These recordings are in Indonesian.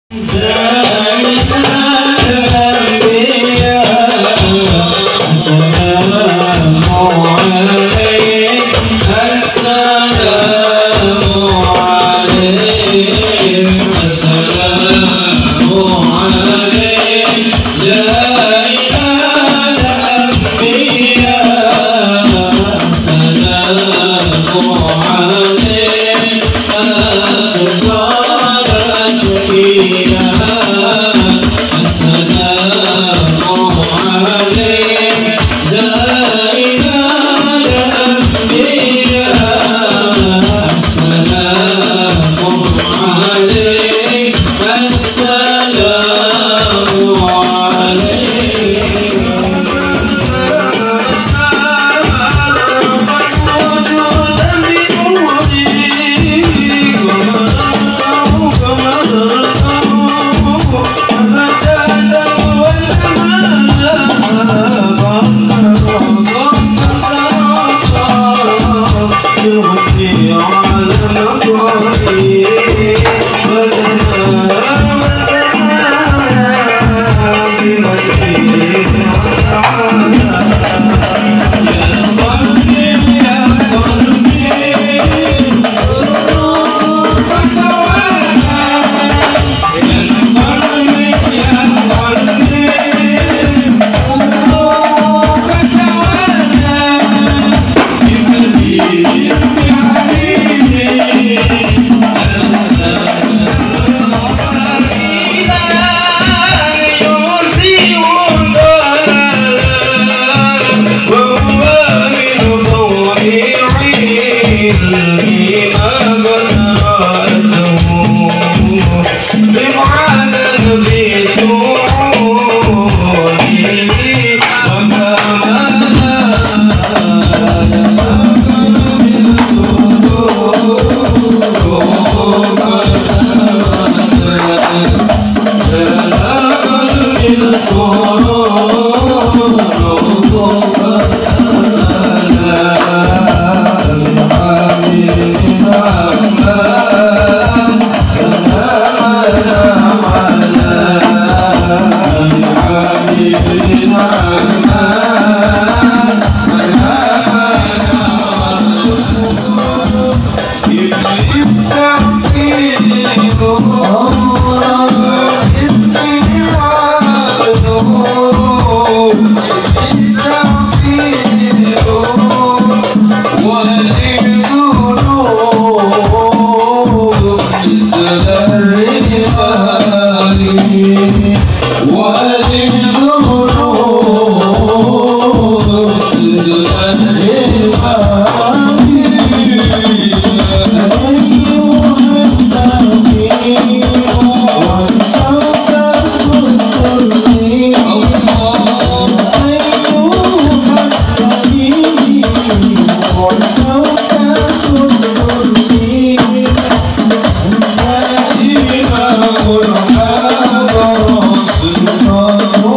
Oh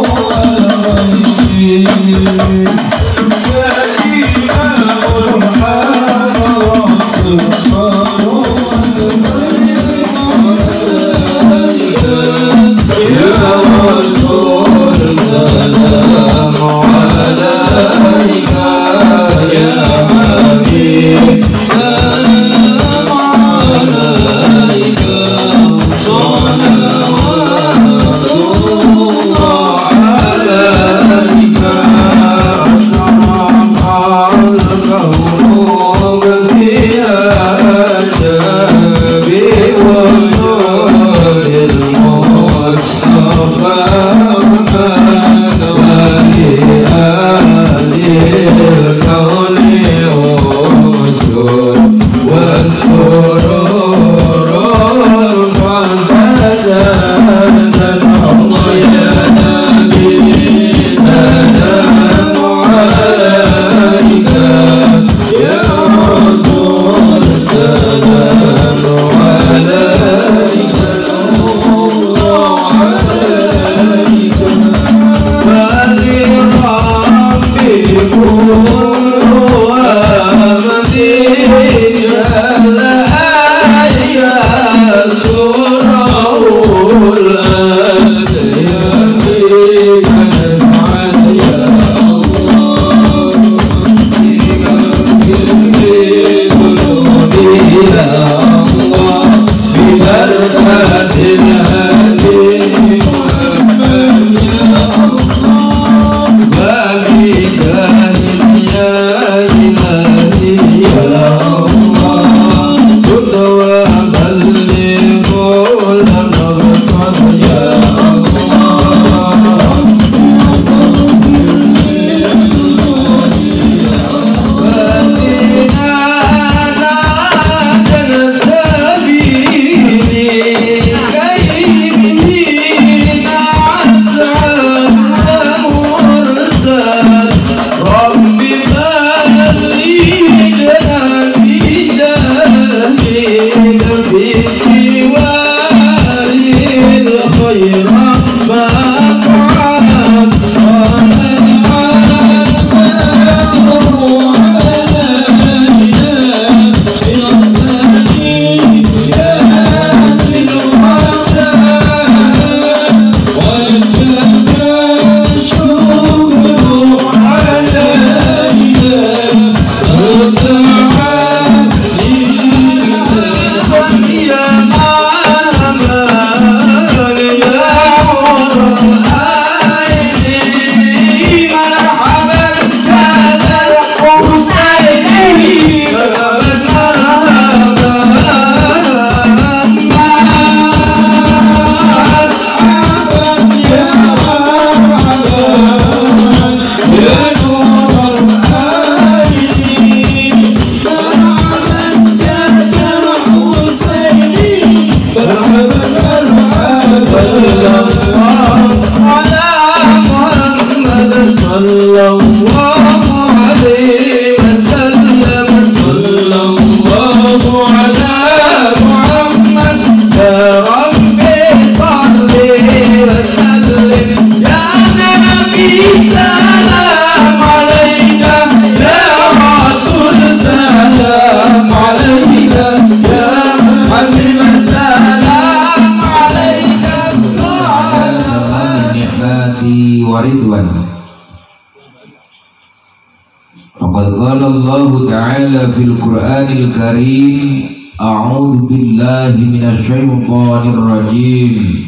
Fil Qur'anil Karim, a'udzu billahi minasyaitonir rajim.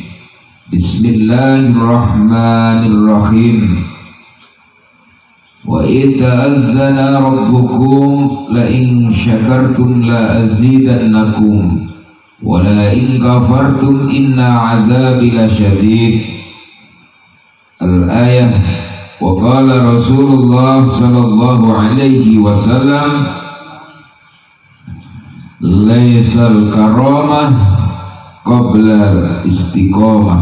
Bismillahirrahmanirrahim. Wa ita'adzana rabbukum la in syakartum la azidannakum wa la in kafartum inna 'adzabi lasyadid. Al-ayah. Wa qala Rasulullah sallallahu alaihi wasallam, laisal karamah qabla istiqomah.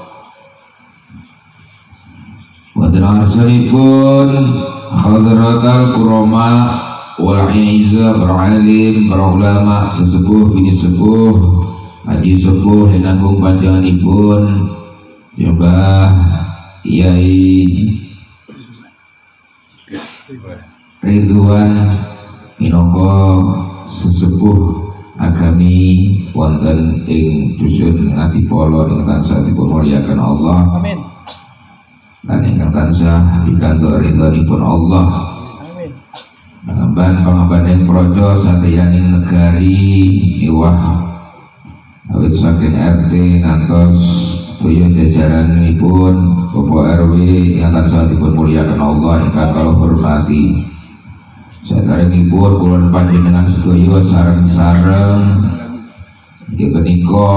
Wadan arsanipun hadratal kurama wal izza beralim para ulama sesepuh bini sepuh haji sepuh dan agung panjenenganipun Mbah Kyai Ridwan minangka sesepuh agami wonten ing dusun Ngadipolo ingkang tansah dipunmulyakaken Allah. Amin. Lan ingkang tansah pikantuk ridhonipun Allah. Amin. Pangambaning praja satriyaning negari miwah awit saking RT ngantos sedaya jajaranipun Bapak RW ingkang tansah dipunmulyakaken Allah ingkang kula hormati. Saderengipun kula panjenengan sedaya sareng-sareng inggih menika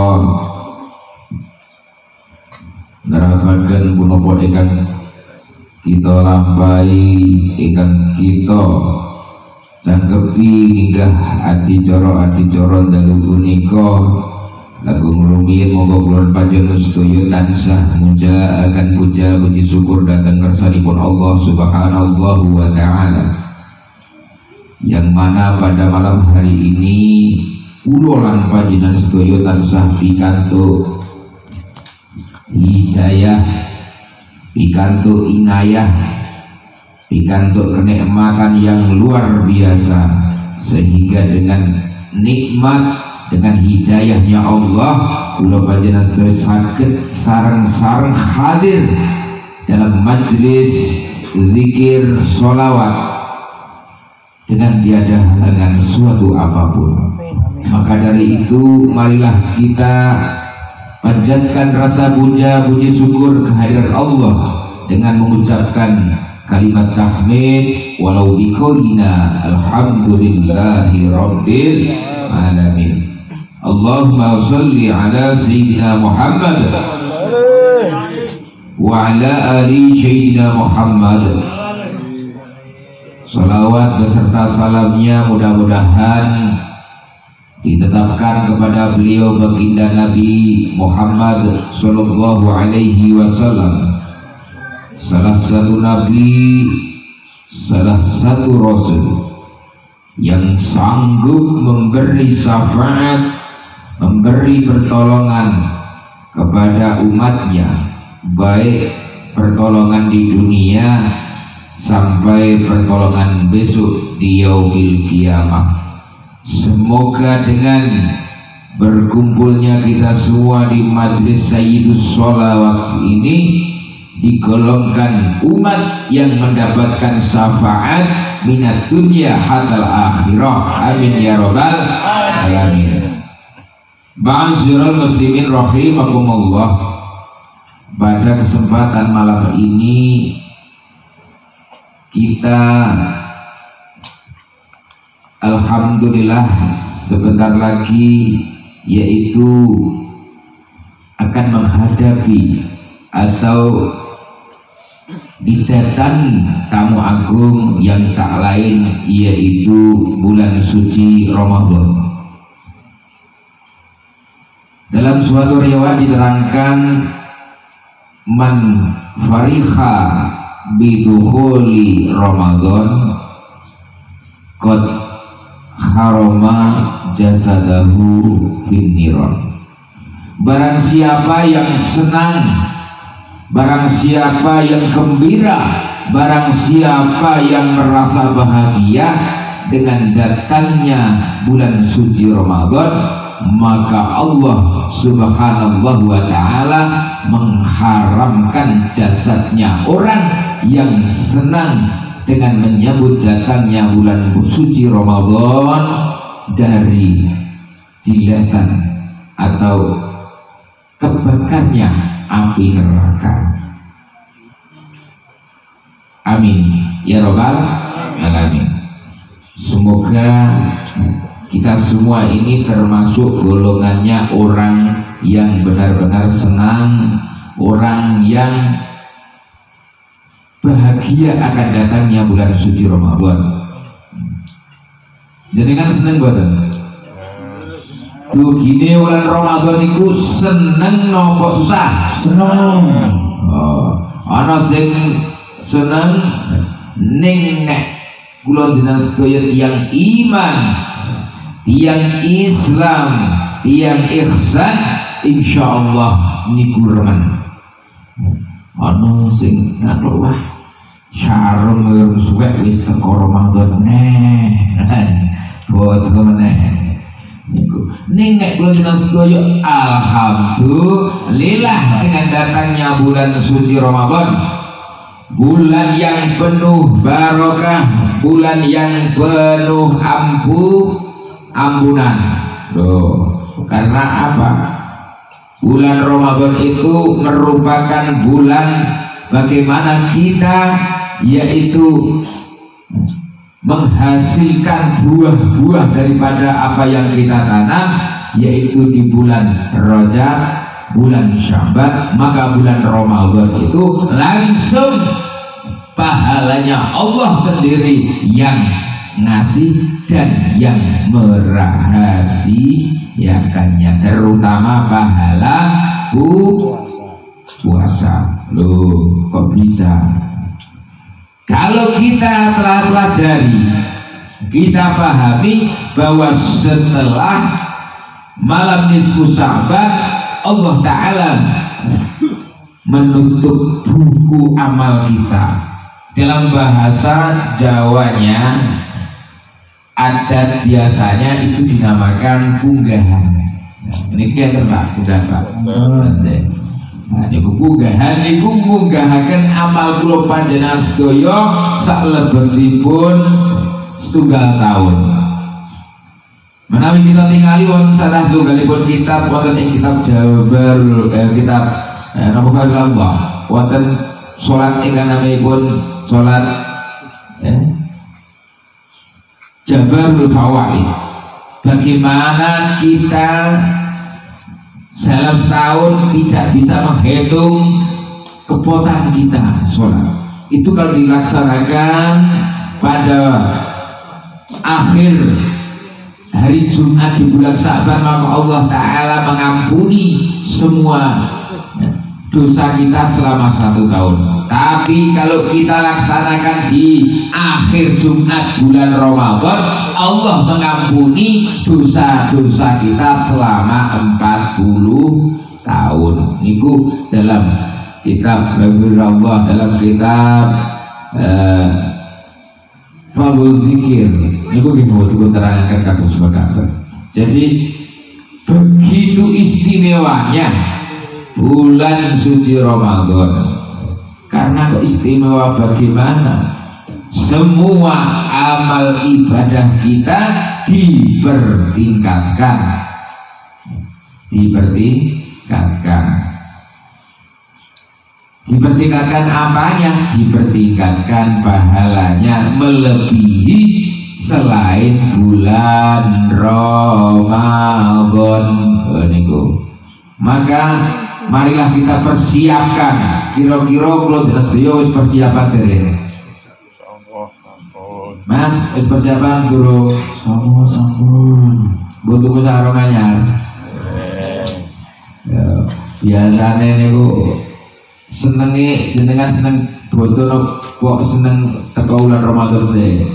nerasaken punapa ingkang kita lampahi, ingkang kita cangkepi inggah adicara dalu punika langkung rumiyin monggo kula panjenengan sedaya tansah munjaaken puja puji syukur dhateng ngarsanipun Allah Subhanahu wa taala. Yang mana pada malam hari ini kula lan panjenengan sedaya tansah pikantuk hidayah, pikantuk inayah, pikantuk kenikmatan yang luar biasa, sehingga dengan nikmat, dengan hidayahnya Allah kula panjenengan sedaya saged sareng-sareng hadir dalam majelis zikir sholawat dengan tiada halangan suatu apapun. Maka dari itu marilah kita panjatkan rasa puji syukur kehadirat Allah dengan mengucapkan kalimat tahmid walau biqaulina alhamdulillahi rabbil alamin. Allahumma shalli ala sayyidina Muhammad wa ala ali sayyidina Muhammad. Salawat beserta salamnya mudah-mudahan ditetapkan kepada beliau baginda Nabi Muhammad sallallahu alaihi wasallam, salah satu nabi, salah satu rasul yang sanggup memberi syafaat, memberi pertolongan kepada umatnya, baik pertolongan di dunia sampai pertolongan besok di yaumil kiamah. Semoga dengan berkumpulnya kita semua di majlis Sayyidus Sholawat ini digolongkan umat yang mendapatkan syafaat minat dunia hatal akhirah. Amin ya rabbal alamin. Ma'asyiral muslimin rahimakumullah. Pada kesempatan malam ini kita alhamdulillah sebentar lagi yaitu akan menghadapi atau didatangi tamu agung yang tak lain yaitu bulan suci Ramadan. Dalam suatu riwayat diterangkan man fariha bidukhuli Ramadan qad harama jasadahu finniron. Barang siapa yang senang, barang siapa yang gembira, barang siapa yang merasa bahagia dengan datangnya bulan suci Ramadan, maka Allah subhanahu wa ta'ala mengharamkan jasadnya orang yang senang dengan menyambut datangnya bulan suci Ramadan dari jilatan atau kebakarnya api neraka. Amin ya rabbal alamin. Semoga kita semua ini termasuk golongannya orang yang benar-benar senang, orang yang bahagia akan datangnya bulan suci Ramadan. Jadi kan seneng boten? Tuh gini bulan Ramadan itu seneng nopo susah? Seneng. Oh, ana sing seneng ning nek kula jenengan sedaya tiyang iman, tiyang Islam, tiyang ihsan, insyaallah niku remen. Ana sing ngono wah sarung nang suwek wis teko Ramadan neh. Boten neh. Niku ning nek kula jenengan sedaya alhamdulillah dengan datangnya bulan suci Ramadan, bulan yang penuh barokah, bulan yang penuh ampunan. Loh, karena apa? Bulan Ramadan itu merupakan bulan bagaimana kita yaitu menghasilkan buah-buah daripada apa yang kita tanam, yaitu di bulan Rajab, bulan Sya'ban. Maka bulan Ramadan itu langsung pahalanya Allah sendiri yang ngasih dan yang merahasiakannya, terutama pahala puasa. Loh, kok bisa? Kalau kita telah pelajari, kita pahami bahwa setelah malam nisfu Sya'ban, Allah Ta'ala menutup buku amal kita. Dalam bahasa Jawanya, adat biasanya itu dinamakan unggahan. Ini kita Pak, udah Pak. Nah, niku punggahan niku munggahaken amal kula panjenengan sedaya saklebetipun setunggal tahun. Menawi kita tingali wonten salah setunggalipun kitab wonten ing kitab Jabarul kitab Nabawul Allah wonten salat ingkang namipun salat Jabarul Fawaid. Bagaimana kita dalam setahun tidak bisa menghitung kepotan kita sholat. Itu kalau dilaksanakan pada akhir hari Jumat di bulan Sya'ban, maka Allah Ta'ala mengampuni semua dosa kita selama 1 tahun. Tapi kalau kita laksanakan di akhir Jumat bulan Ramadan, Allah mengampuni dosa-dosa kita selama 40 tahun. Niku dalam kitab Allah, dalam kitab Fadlul Dzikir niku nggih mau terangkan kata sebagaimana. Jadi begitu istimewanya bulan suci Ramadan. Karena kok istimewa bagaimana? Semua amal ibadah kita dipertingkatkan. Dipertingkatkan apanya? Dipertingkatkan pahalanya melebihi selain bulan Ramadan. Maka marilah kita persiapkan. Kira-kira kalau jelas dia wis persiapan dereng. Mas, wis persiapan durung? Sampun. Butuh sarung anyar. Ya, biasane niku senenge jenengan seneng boten kok seneng teko bulan Ramadan sih.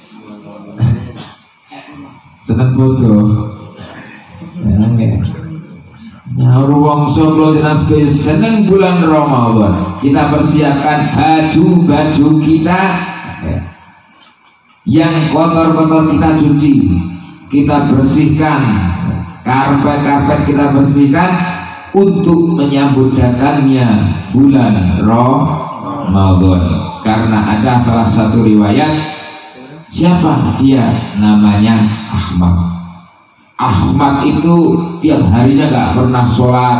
Seneng bodoh. Ya nggih. Nah, ruang solo jelas seneng bulan Ramadan. Kita persiapkan baju-baju kita yang kotor-kotor kita cuci, kita bersihkan, karpet-karpet kita bersihkan untuk menyambut datangnya bulan Ramadan. Karena ada salah satu riwayat, siapa dia? Namanya Ahmad. Ahmad itu tiap harinya nggak pernah sholat,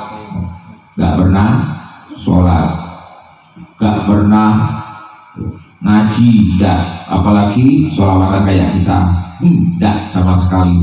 nggak pernah ngaji, nggak, apalagi sholawatan kayak kita, nggak sama sekali.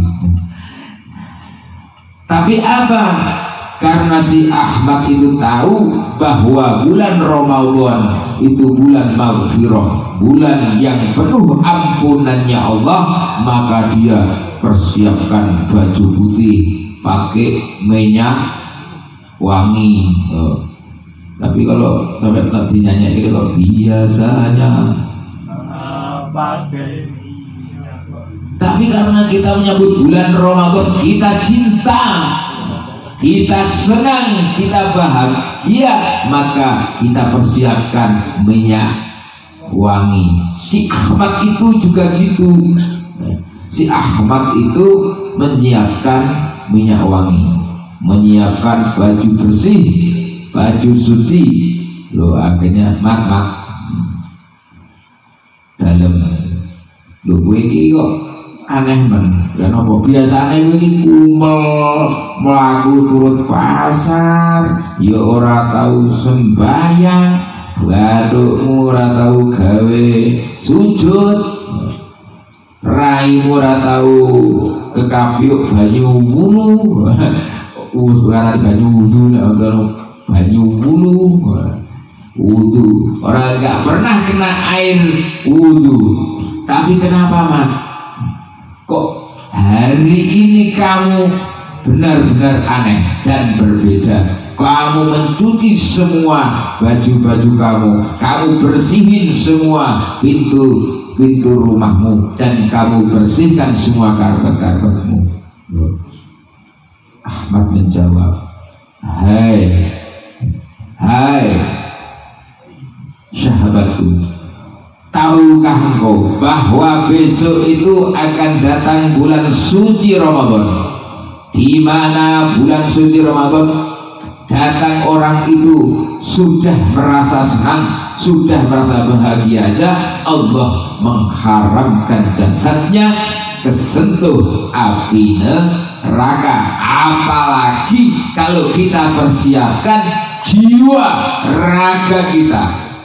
Tapi apa? Karena si Ahmad itu tahu bahwa bulan Ramadan itu bulan maghfirah, bulan yang penuh ampunannya Allah, maka dia persiapkan baju putih, pakai minyak wangi. Tapi kalau sampai nanti nyanyi kalau biasanya tapi karena kita menyambut bulan Ramadan, kita cinta, kita senang, kita bahagia, maka kita persiapkan minyak wangi. Si Ahmad itu juga gitu. Si Ahmad itu menyiapkan minyak wangi, menyiapkan baju bersih, baju suci. Lo akhirnya mak dalam lo gue kok aneh men. Dan apa biasanya gue kumel melaku turut pasar, ya ora tahu sembahyang, badukmu ora tahu gawe sujud, raimu ora tahu ke kapiuk banyu wulu, bukan banyu wudu, banyu wulu, wudu. Orang nggak pernah kena air wudu, tapi kenapa Mat? Kok hari ini kamu benar-benar aneh dan berbeda? Kamu mencuci semua baju-baju kamu bersihin semua pintu rumahmu, dan kamu bersihkan semua karpet-karpetmu. Ahmad menjawab, hai sahabatku, tahukah engkau bahwa besok itu akan datang bulan suci Ramadan, di mana bulan suci Ramadan datang orang itu sudah merasa senang, sudah merasa bahagia aja, Allah mengharamkan jasadnya kesentuh api neraka. Apalagi kalau kita persiapkan jiwa raga kita,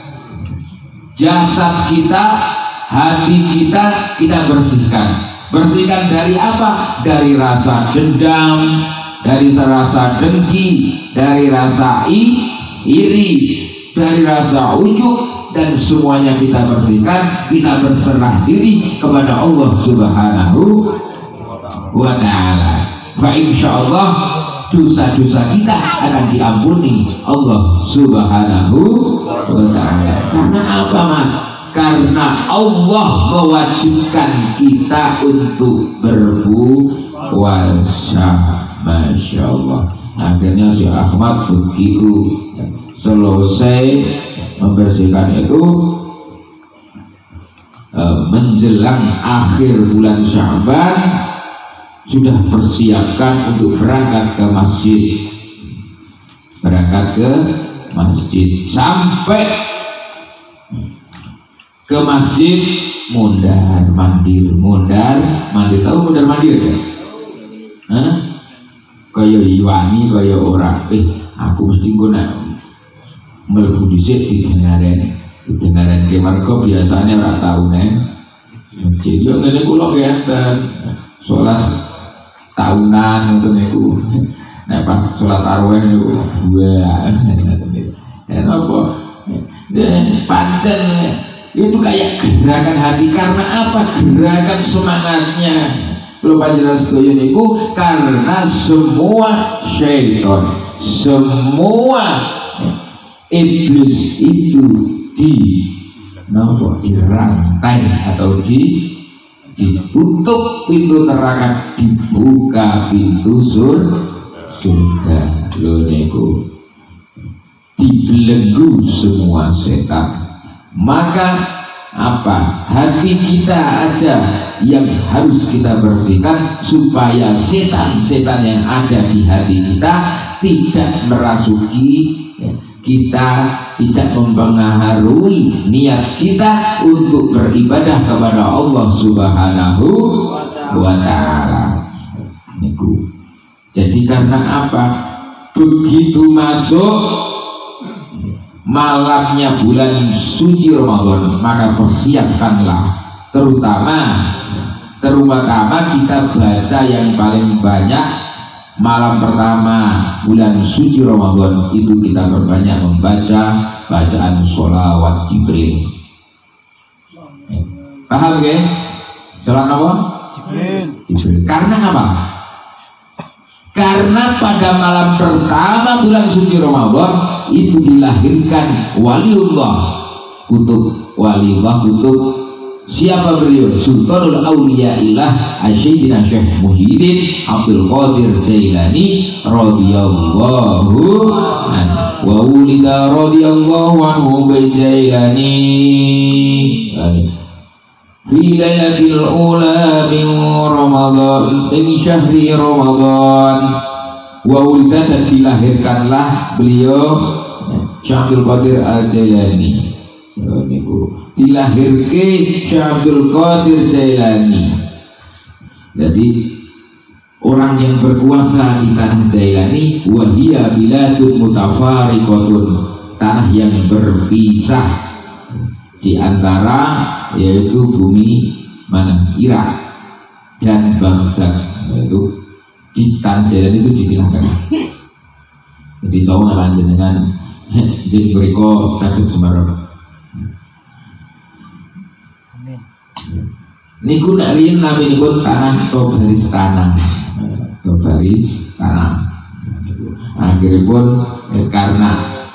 jasad kita, hati kita, kita bersihkan dari apa? Dari rasa dendam, dari rasa dengki, dari rasa iri, dari rasa ujub, dan semuanya kita bersihkan. Kita berserah diri kepada Allah Subhanahu wa ta'ala. Fa insyaallah dosa-dosa kita akan diampuni Allah Subhanahu wa ta'ala. Karena apa Mat? Karena Allah mewajibkan kita untuk berpuasa. Masya Allah. Akhirnya si Ahmad begitu selesai membersihkan itu, menjelang akhir bulan Sya'ban sudah persiapkan untuk berangkat ke masjid. Sampai ke masjid mundar mandir. Tahu mundar mandir kan? Kaya iwani kaya orang. Aku mesti guna mlebu dhisik di dengaran ke marga biasanya ora tau neng. Masjid yo ngene kula ngeten. Salat tahunan ngoten niku. Nek pas salat tarawih niku dua. Kenapa? Pancen itu kayak gerakan hati. Karena apa? Gerakan semangatnya. Belum panjenengan sedaya niku karena semua syaitan, semua iblis itu dirantai atau ditutup pintu neraka, dibuka pintu surga. Lho niku dibelenggu semua setan. Maka apa? Hati kita aja yang harus kita bersihkan supaya setan-setan yang ada di hati kita tidak merasuki kita, tidak mempengaruhi niat kita untuk beribadah kepada Allah Subhanahu wa Ta'ala. Jadi karena apa? Begitu masuk malamnya bulan suci Ramadan, maka persiapkanlah terutama kita baca yang paling banyak malam pertama bulan suci Ramadan itu kita perbanyak membaca bacaan sholawat Jibril. Paham ya? Sholawat apa? Jibril. Karena apa? Karena pada malam pertama bulan suci Ramadan itu dilahirkan waliullah kutub siapa beliau? Sultanul Auliyaillah Sayyidina Syekh Muhyiddin Abdul Qadir Jailani radhiyallahu anhu wa ulida radhiyallahu anhu bil Jailani fi lailatul ula min Ramadan min syahri Ramadan. Wa ulida, dan dilahirkanlah beliau Syekh Abdul Qadir Al-Jailani. Dilahirke Syekh Abdul Qadir Jailani. Jadi orang yang berkuasa di tanah Jailani, wahia biladun mutafariqatun, tanah yang berpisah di antara yaitu bumi mana? Irak dan Baghdad. Itu di tanah Jailani itu ditilahkan. Jadi saya panjenengan jadi beriko sakit semarang. Niku nak riyen nami niku tanah atau baris tanah. Akhirnya pun karena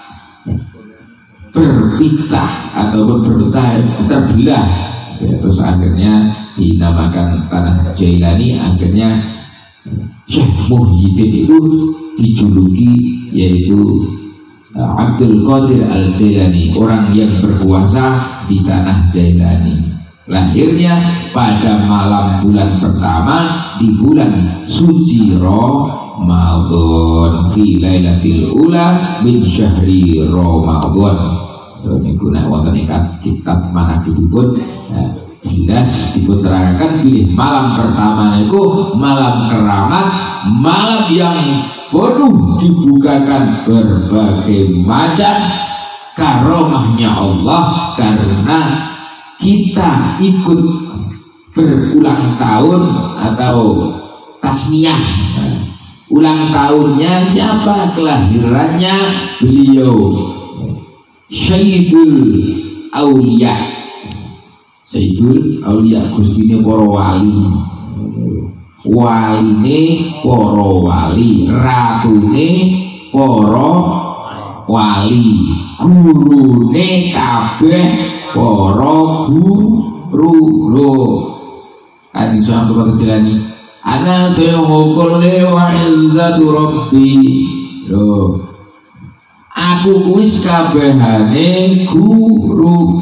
berpecah ataupun terbelah, terus akhirnya dinamakan tanah Jailani. Akhirnya Syekh Muhyiddin itu dijuluki yaitu Abdul Qadir Al-Jailani, orang yang berkuasa di tanah Jailani. Lahirnya pada malam bulan pertama di bulan suci Ramadan fi lailatil ula min syahri Ramadan. Niku nek wonten kitab manaqibipun jelas diterangkan pilih malam pertama itu malam keramat, malam yang penuh dibukakan berbagai macam karomahnya Allah, karena kita ikut berulang tahun atau tasmiyah. Ulang tahunnya siapa? Kelahirannya beliau Sayyidul Auliya Gustine para wali, waline para wali, ratune para wali, gurune kabeh para guru. Kanjeng Sunan Abdul Qadir Jailani ana sayhu kulli wa izzatu rabbi. Lho, aku kuis kabehane guru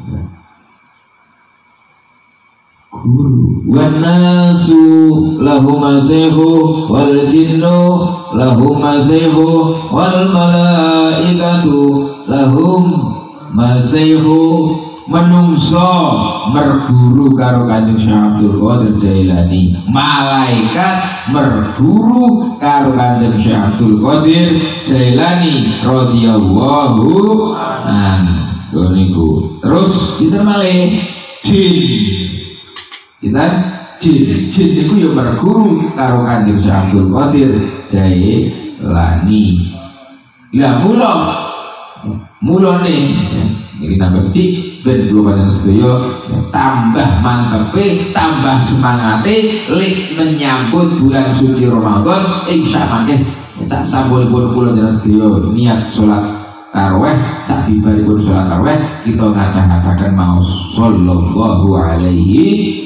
wan nasu lahum masihu wal jinnu lahum masihu wal malaikatu lahum masihu. Menungso merguru karo Kanjeng Syekh Abdul Qadir Jailani, malaikat merguru karo Kanjeng Syekh Abdul Qadir Jailani radhiyallahu anhu niku. Terus kita malih jin. Kita jin niku ya merguru karo Kanjeng Syekh Abdul Qadir Jailani. Lah mulane iki nambah sithik ben kula panjenengan sedaya tambah mantepe, tambah semangate lek menyambut bulan suci Ramadan. Insyaallah nggih sak sampun kula jenengan sedaya niat salat tarawih, sak bibaripun salat tarawih kita ngadhahaken maos sallallahu alaihi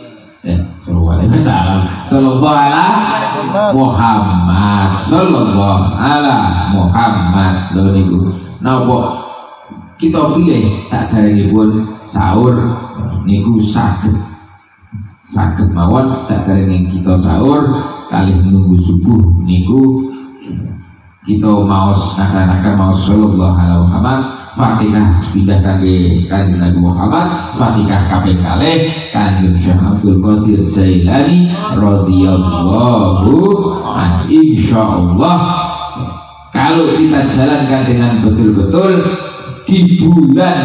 sallallahu ala Muhammad sallallahu ala Muhammad. Lho niku napa kita pilih saderengipun sahur niku saged mawon saderenge kita sahur kalih nunggu subuh niku kita maos ngadakan maos sallallahu alaihi Muhammad. Fatihah sepindah kangge Kanjeng Nabi Muhammad, Fatihah kaping kalih Kanjeng Syekh Abdul Qadir Jailani radhiyallahu anhu. Insyaallah kalau kita jalankan dengan betul-betul di bulan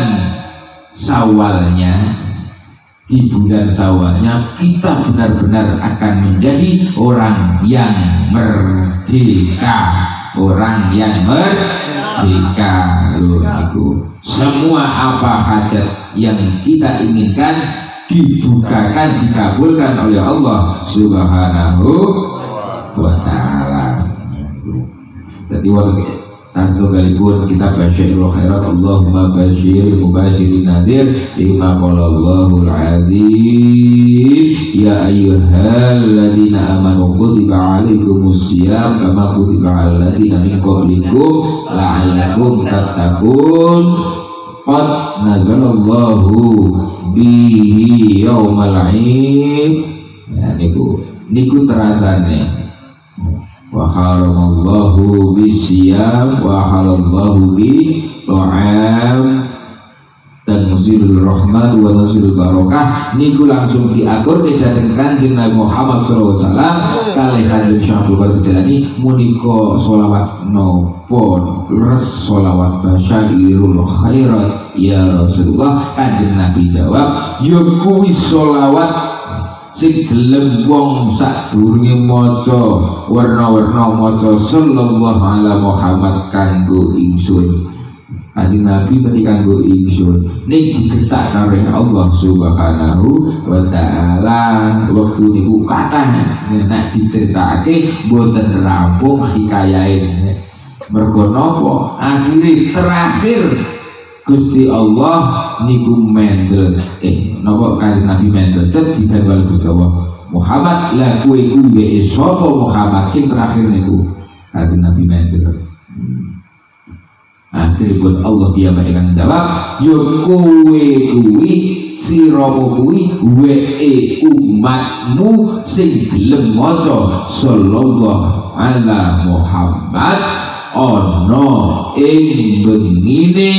Syawalnya kita benar-benar akan menjadi orang yang merdeka, semua apa hajat yang kita inginkan dibukakan, dikabulkan oleh Allah Subhanahu wa ta'ala. Jadi satu kalipun kita basyirul khairat, Allahumma basyir mubasyirin nadir lima qala Allahul azim ya ayyuhalladzina amanu kutiba alaikumus syiyam kama kutiba alal ladzina min qablikum la'allakum tattaqun qad nazalallahu bihi yaumal 'id. Ya niku terasane wa haramallahu bisyam wa halallahu bi ta'am tanzilur rahmat wa nazilul barakah niku langsung diatur dhateng Kanjeng Nabi Muhammad sallallahu alaihi wasallam kalih Kanjeng Syekh Abdul Qadir Jailani menika selawat napa res selawat basyairul khairat ya Rasulullah. Kanjeng Nabi jawab ya kuwi selawat sing gelem wong sadurunge maca werna-werna maca sallallahu alaihi Muhammad kanggo ingsun. Kanjeng Nabi mesti kanggo ingsun ning digetak karo Allah Subhanahu wa taala. Wektu niku kathah nek diceritakake mboten rampung hikayahe. Mergo napa? Akhire terakhir Gusti Allah niku mendel napa Kanjeng Nabi mendel cet didawal Gusti Allah Muhammad lah kowe kuwi sapa Muhammad sing terakhir niku Kanjeng Nabi mendel. Akhiripun Allah piyambake kang jawab ya kowe kuwi siramu kuwi weke umatmu sing gelem maca sallallahu ala Muhammad ana ing bengine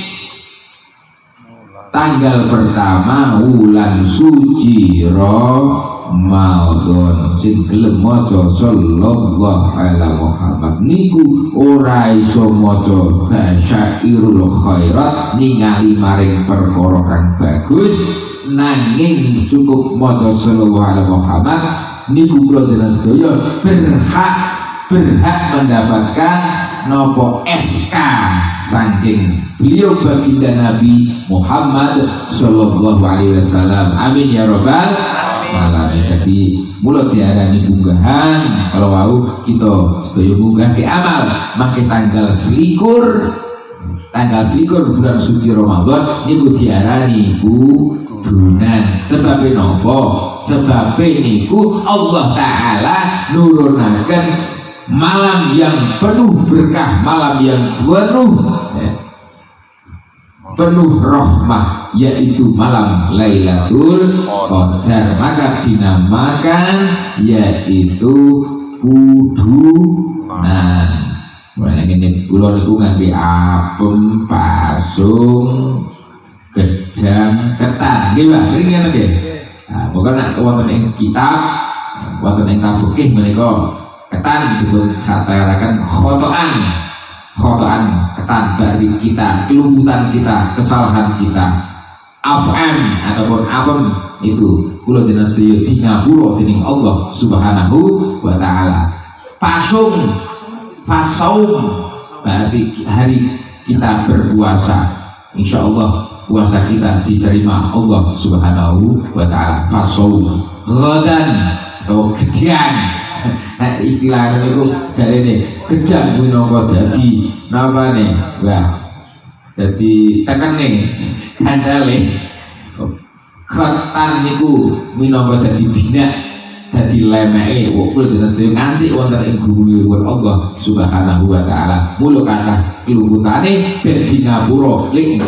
tanggal pertama wulan suci Ramadan sing gelem maca sallallahu alaihi Muhammad niku ora iso maca basyairul khairat ningali maring perkara kang bagus nanging cukup maca sallallahu alaihi Muhammad niku kula jenengan sedaya berhak mendapatkan nopo SK saking beliau baginda Nabi Muhammad sallallahu alaihi wasallam. Amin ya rabbal alamin. Jadi mulut diarani munggahan kalau mau kita sedaya munggah ke amal make tanggal selikur bulan suci Ramadan niku diarani kudunan. Sebab nopo? Sebab niku Allah Ta'ala nurunaken malam yang penuh berkah, malam yang penuh rahmah, yaitu malam Lailatul Qadar. Maka dinamakan yaitu kudunan. Mulane ngene kula niku ngangge apem, pasung, gedang, ketan, nggih Pak. Nggih ngene nggih. Nah, pokoke nek wonten ing kitab, wonten ing fikih menika ketan dipun khataraken khotoan ketan berarti kita, kelumputan kita, kesalahan kita. Af'am ataupun apem itu kula jenengan sedaya dingapura dening Allah Subhanahu wa taala. Pasung, fasaum berarti hari kita berpuasa, insya Allah puasa kita diterima Allah Subhanahu wa ta'ala. Fasaum ghadan atau gedang, nah istilahnya itu jadi nih gedang minangka dadi napa nih wah jadi tekan nih kandale ketan niku minangka dadi bina dadi lemeke kula jeneng sedaya ngancik wonten ing gumunipun Allah Subhanahu wa taala. Mula kathah keluputane ben dingapura lik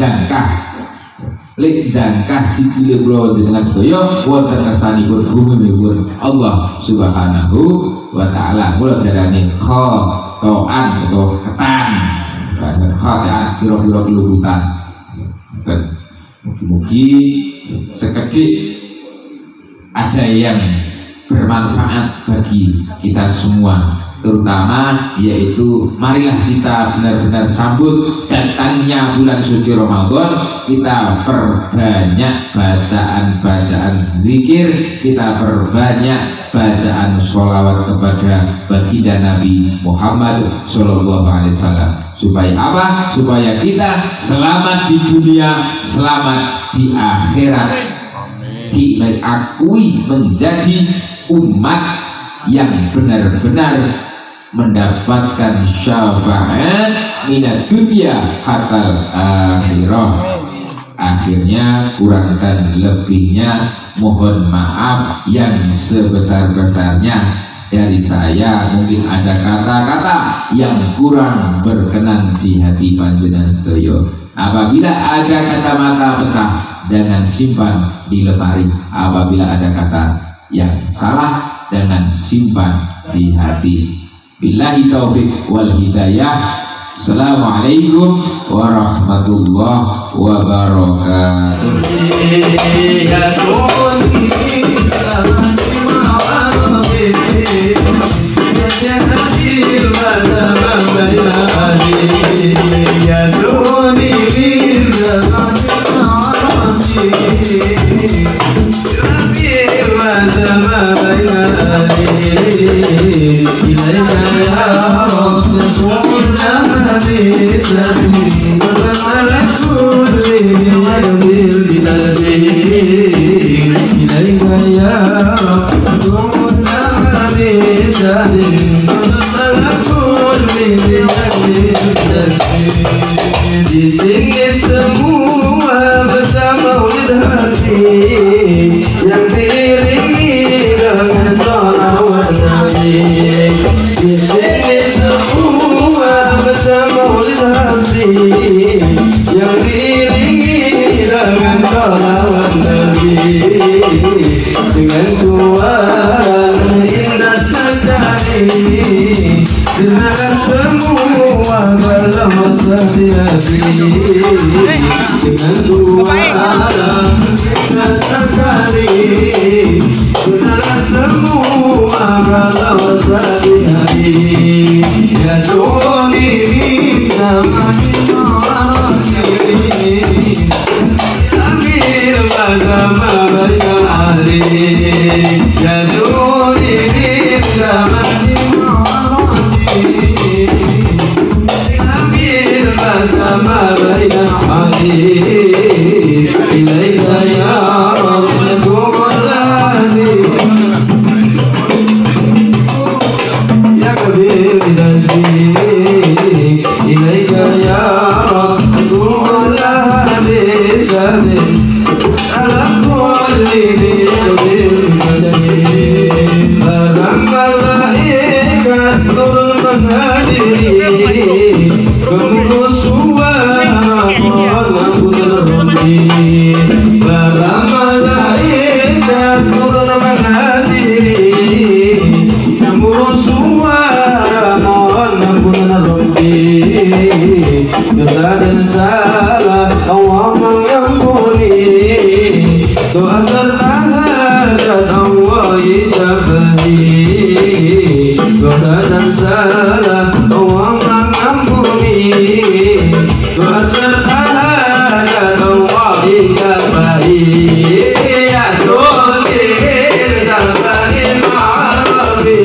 jangkah sikile kula jenengan sedaya wonten kersanipun gumunipun Allah Subhanahu wa taala. Mula darane khotoan atau ketan. Khotoan kira-kira keluputan. Mugi-mugi sekedhik ada yang bermanfaat bagi kita semua, terutama yaitu marilah kita benar-benar sambut datangnya bulan suci Ramadan. Kita perbanyak bacaan zikir, kita perbanyak bacaan sholawat kepada baginda Nabi Muhammad Sallallahu Alaihi Wasallam. Supaya apa? Supaya kita selamat di dunia, selamat di akhirat, diakui menjadi umat yang benar-benar mendapatkan syafaat minad dunya hatal akhirah. Akhirnya kurang dan lebihnya mohon maaf yang sebesar-besarnya dari saya. Mungkin ada kata-kata yang kurang berkenan di hati panjenengan sedaya. Apabila ada kacamata pecah, jangan simpan di lemari. Apabila ada kata yang salah, jangan simpan di hati. Billahi taufik wal hidayah. Assalamualaikum warahmatullahi wabarakatuh. Di sini semua bersama Maulid hati yang diiringi dengan sholawat Nabi. Di sini semua bersama Maulid hati yang diiringi dengan sholawat Nabi. Dengan suara indah sekali, dengar semua dalam hati. Dengan suara indah sekali, dengar semua dalam hati. Ya soli Amir bersama baikal Ali. Ya soli sama baikal Ali. Ilaika ya Rasulullah, ya kabir bidazmi. Ilaika ya Rasulullah, bisalim. dosa dan salah Allah mengampuni, doa serta hajat Allah ijabahi, dosa dan salah Allah mengampuni, doa serta hajat Allah ijabahi. Ya Sultan Zamani Ma'arabi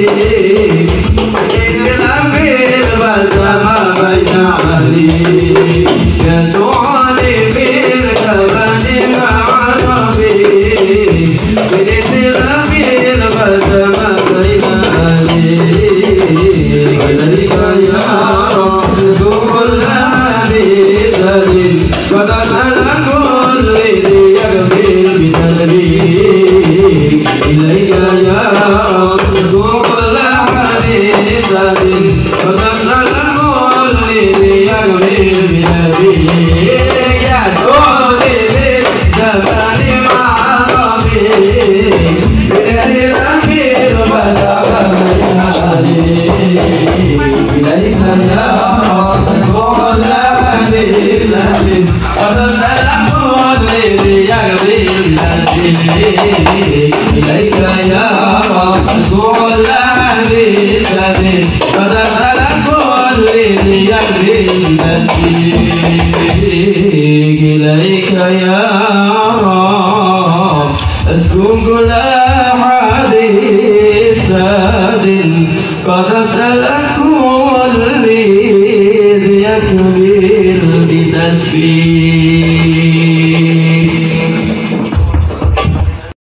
Ilhamil Basama Baina Ali Ya Sultan Zamani Ma'arabi Ilhamil Basama Baina Ali Ilaika ya Rasul Hadi Salim Kata salakul Lidhi Yagfir Bitadri Ilaika ya Rasul Hadi Salim Kata salakul Lidhi Yagfir Bitadri Ya Sultan Zamani Ma'arabi Ilhamil Basama Baina Ali Ilaika ya Rasul Hadi Salim Kata salakul Lidhi Yagfir Bitadri Ilaika ya Rasul Hadi Salim Kata salakul Lidhi Yagfir Bitadri Ilaika ya Rabb Askum kula hadis sadin Qad salakul lidhi yakbir bitasbih